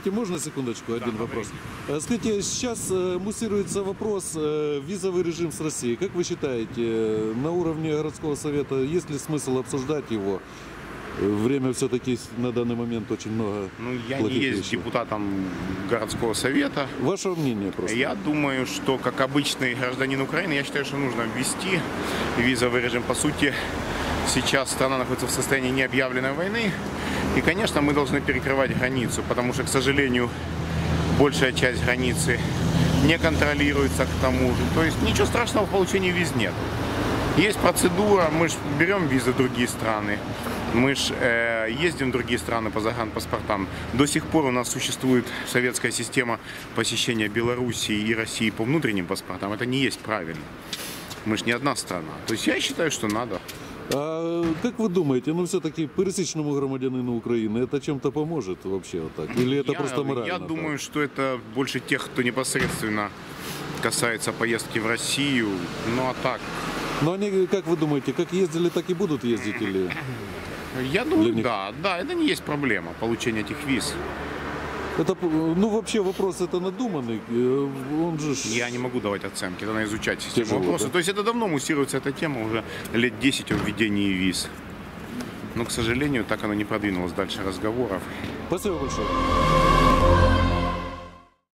Извините, можно секундочку, один Да, вопрос? Скажите, сейчас муссируется вопрос визовый режим с Россией. Как вы считаете, на уровне городского совета есть ли смысл обсуждать его? Время все-таки на данный момент очень много. Ну, я не плохих есть вещей. депутатом городского совета. Ваше мнение просто. Я думаю, что как обычный гражданин Украины, я считаю, что нужно ввести визовый режим. По сути, сейчас страна находится в состоянии необъявленной войны. И, конечно, мы должны перекрывать границу, потому что, к сожалению, большая часть границы не контролируется к тому же. То есть ничего страшного в получении виз нет. Есть процедура, мы же берем визы в другие страны, мы же ездим в другие страны по загранпаспортам. До сих пор у нас существует советская система посещения Белоруссии и России по внутренним паспортам. Это не есть правильно. Мы же не одна страна. То есть я считаю, что надо. А как вы думаете, ну все-таки пересечному гражданину Украины это чем-то поможет вообще вот так? Или это просто морально? Я думаю, что это больше тех, кто непосредственно касается поездки в Россию. Ну а так. Но они, как вы думаете, как ездили, так и будут ездить или... Я думаю, да, это не есть проблема получения этих виз. Это, ну вообще вопрос это надуманный, он же... Я не могу давать оценки, это надо изучать систему Тяжело, вопроса. да? То есть это давно муссируется эта тема, уже лет 10 о введении виз. Но, к сожалению, так оно не продвинулось дальше разговоров. Спасибо большое.